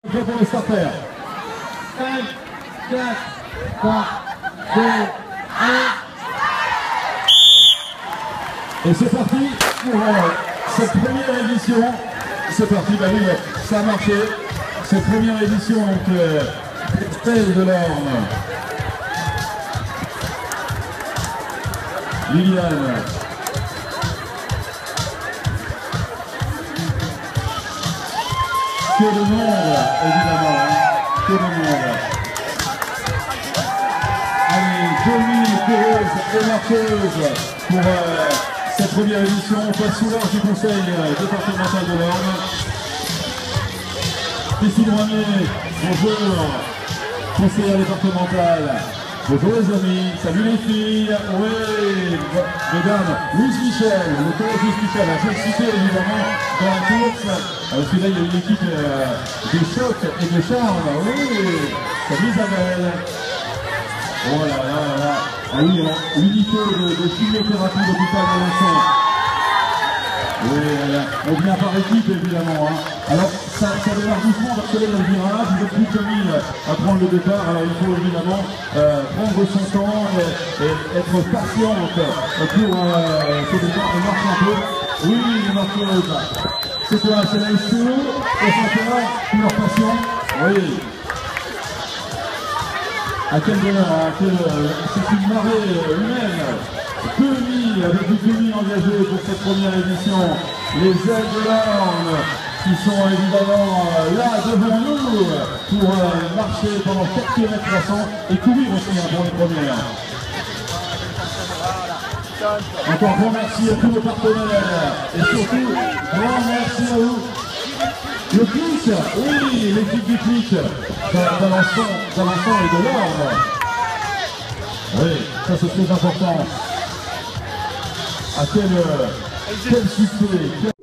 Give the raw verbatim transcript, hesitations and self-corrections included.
Prêt pour le starter. cinq, quatre, trois, deux, un. Et c'est parti pour euh, cette première édition. C'est parti, bah oui, ça a marché. Cette première édition, donc, euh, Estelle Delorme. Liliane. Que de monde, évidemment, hein. Que de monde. Allez, jolie, coureuse et marcheuse pour euh, cette première édition. On passe sous l'ordre du conseil euh, départemental de l'Orne. Christine Roinet, bonjour, conseillère départementale. Bonjour les amis, salut les filles, oui, mesdames, Louise Michel, le collège Louise Michel, je vais le citer évidemment dans la course, parce que là il y a une équipe euh, de choc et de charme, oui, salut Isabelle. Oh là là là là, ah oui, alors, unité de, de chimiothérapie d'hôpital de l'enfant. Oui, on vient par équipe évidemment. Hein. Alors ça, ça démarre doucement parce que là il y a le virage, vous êtes plus que mille à prendre le départ, alors il faut évidemment euh, prendre son temps et, et être patiente pour euh, ce départ. On marche un peu. Oui, on marche un peu. C'est quoi? C'est la S T O, et c'est quoi? Toujours patient. Oui. À quel bonheur, hein, quel, euh, c'est une marée euh, humaine. deux mille, avec deux mille engagés pour cette première édition. Les ailes de l'Orne qui sont évidemment euh, là devant nous pour euh, marcher pendant quatre kilomètres trois cents et courir aussi hein, pour les premières. Encore grand merci à tous nos partenaires et surtout grand merci à vous. Le clic, oui, l'équipe du clic d'Alençon et de l'Orne. Oui, ça c'est très important. À quel, quel succès.